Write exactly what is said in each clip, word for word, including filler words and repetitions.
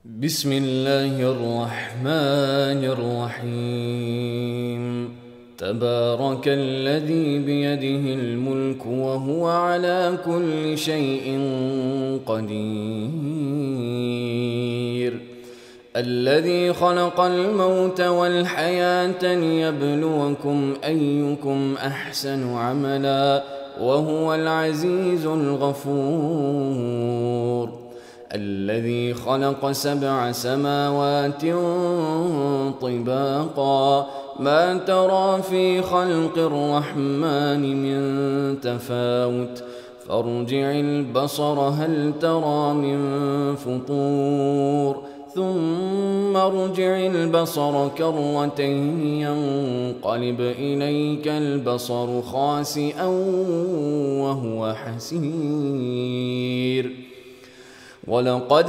بسم الله الرحمن الرحيم. تبارك الذي بيده الملك وهو على كل شيء قدير. الذي خلق الموت والحياة ليبلوكم أيكم أحسن عملا وهو العزيز الغفور. الذي خلق سبع سماوات طباقا ما ترى في خلق الرحمن من تفاوت فارجع البصر هل ترى من فطور ثم ارجع البصر كرتين ينقلب إليك البصر خاسئا وهو حسير. ولقد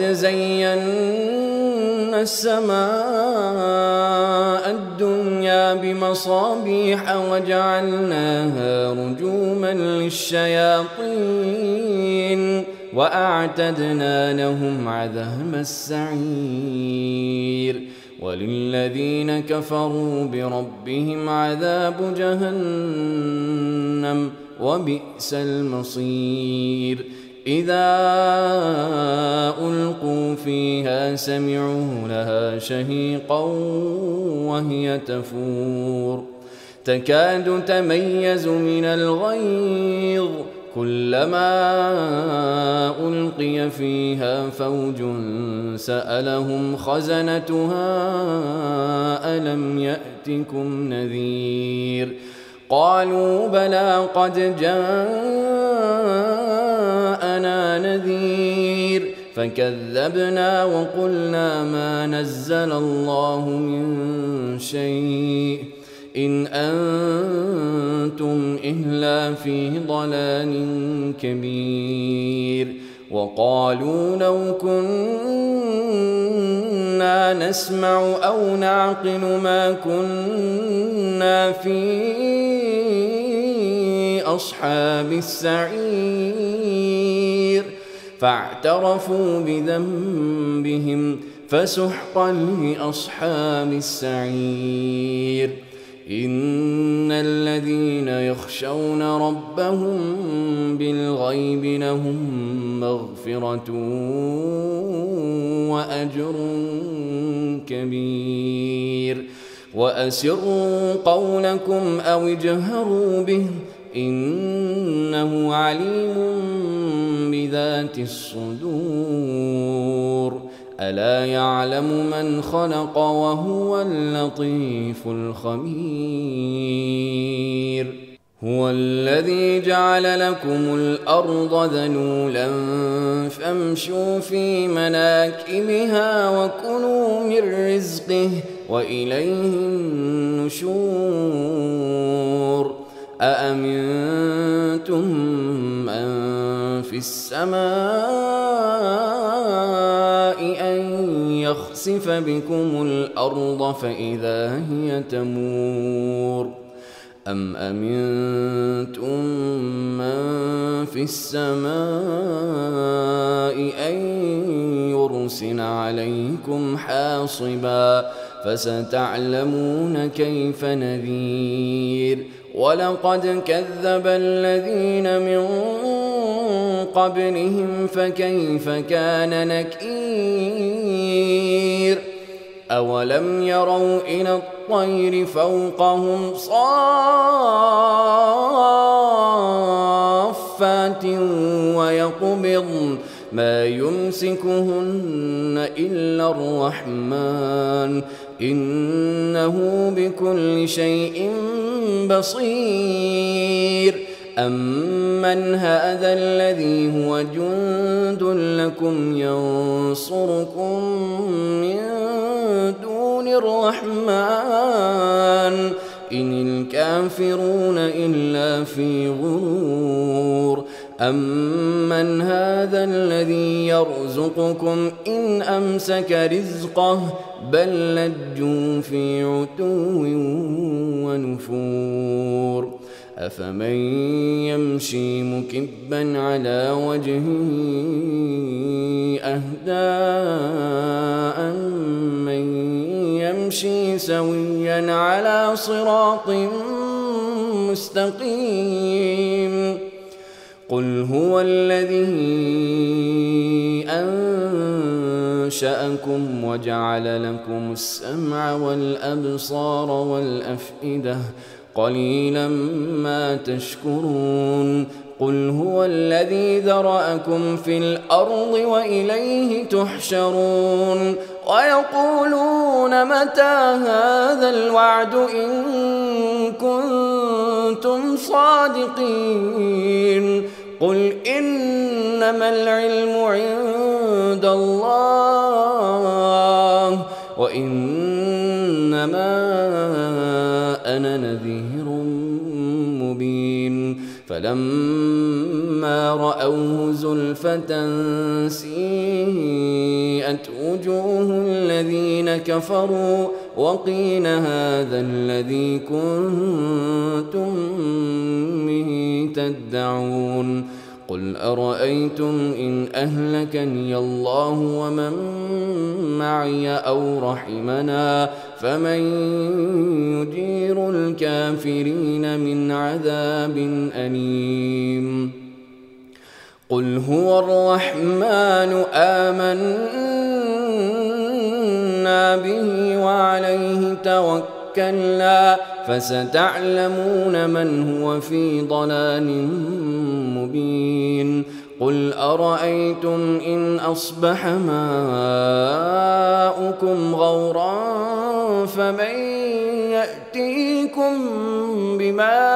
زينا السماء الدنيا بمصابيح وجعلناها رجوما للشياطين وأعتدنا لهم عذاب السعير. وللذين كفروا بربهم عذاب جهنم وبئس المصير. إذا ألقوا فيها سمعوا لها شهيقا وهي تفور تكاد تميز من الغيظ كلما ألقي فيها فوج سألهم خزنتها ألم يأتكم نذير قالوا بلى قد جاءنا نذير فكذبنا وقلنا ما نزل الله من شيء إن أنتم إلا في ضلال كبير. وقالوا لو كنا نسمع أو نعقل ما كنا في أصحاب السعير فاعترفوا بذنبهم فسحقا لأصحاب السعير. إن الذين يخشون ربهم بالغيب لهم مغفرة وأجر كبير. وأسروا قولكم أو اجهروا به إنه عليم بذات الصدور. ألا يعلم من خلق وهو اللطيف الخبير. هو الذي جعل لكم الأرض ذلولا فامشوا في مناكبها وكلوا من رزقه وإليه النشور. أأمنتم من في السماء أن يخسف بكم الأرض فإذا هي تمور أم أمنتم من في السماء أن يرسل عليكم حاصبا فستعلمون كيف نذير. ولقد كذب الذين من قبلهم فكيف كان نكير. أولم يروا إلى الطير فوقهم صافات ويقبضن ما يمسكهن إلا الرحمن إنه بكل شيء بصير. أمن هذا الذي هو جند لكم ينصركم من دون الرحمن إن الكافرون إلا في غرور. أمن هذا الذي يرزقكم إن أمسك رزقه بل لجوا في عتو ونفور. أفمن يمشي مكبا على وجهه أهدى سويا على صراط مستقيم قل هو الذي أنشأكم وجعل لكم السمع والأبصار والأفئدة قليلا ما تشكرون قل هو الذي ذرأكم في الأرض وإليه تحشرون ويقولون متى هذا الوعد إن كنتم صادقين قل إنما العلم عند الله وإنما أنا نذير مبين فلما رأوه زلفة سيئت وجوه الذين كفروا وقيل هذا الذي كنتم به تدعون قل أرأيتم إن أهلكني الله ومن معي أو رحمنا فمن يجير الكافرين من عذاب أليم قل هو الرحمن آمنا به وعليه توكلنا فستعلمون من هو في ضلال مبين قل أرأيتم إن أصبح ماؤكم غورا فمن يأتيكم بماء